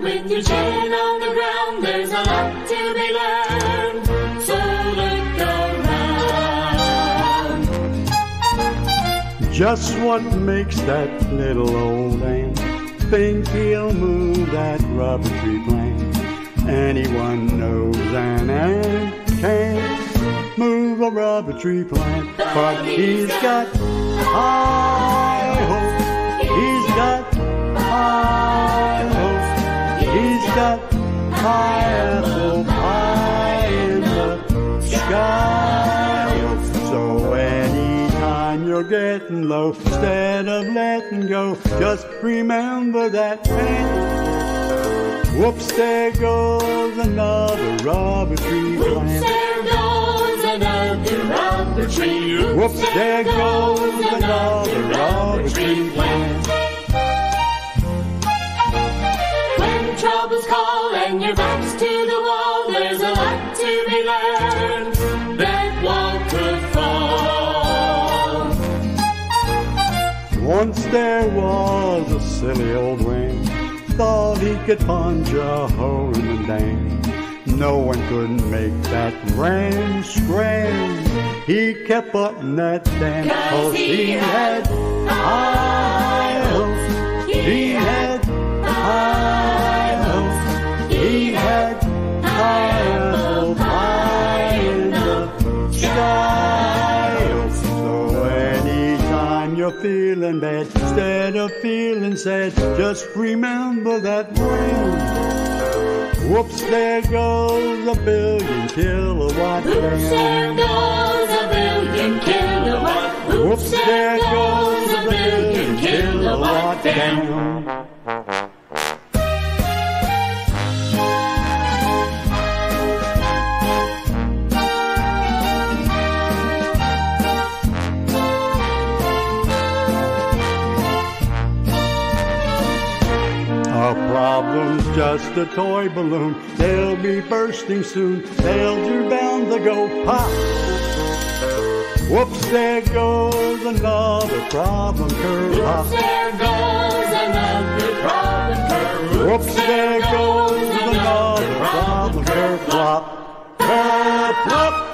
with your chin on the ground, there's a lot to be learned, so look around. Just what makes that little old ant think he'll move that rubber tree plant? Anyone knows an ant can't move a rubber tree plant, but he's got high hopes. He's got high hopes. He's got high apple pie in the sky. So anytime you're getting low, instead of letting go, just remember that ant. Whoops, there goes another rubber tree plant. There goes another rubber tree. Whoops, there goes another rubber tree plant. When troubles call and your back's to the wall, there's a lot to be learned. That wall could fall. Once there was a silly old wing, thought he could punch a hole in the dam. No one couldn't make that ram scram. He kept butting that dam, 'cause he had high hopes. He had high hopes. He had high apple pie in the sky. So anytime you're feeling bad, instead of feeling sad, just remember that ring. Whoops, there goes a billion kilowatt Oops, there goes a billion kilowatt. Whoops, there goes a billion kilowatt down. A problem's just a toy balloon. They'll be bursting soon. They're bound to go pop. Whoops, there goes another problem curve. Oops, there goes another problem curve. Whoops, there goes another problem curve. Flop, flop, flop.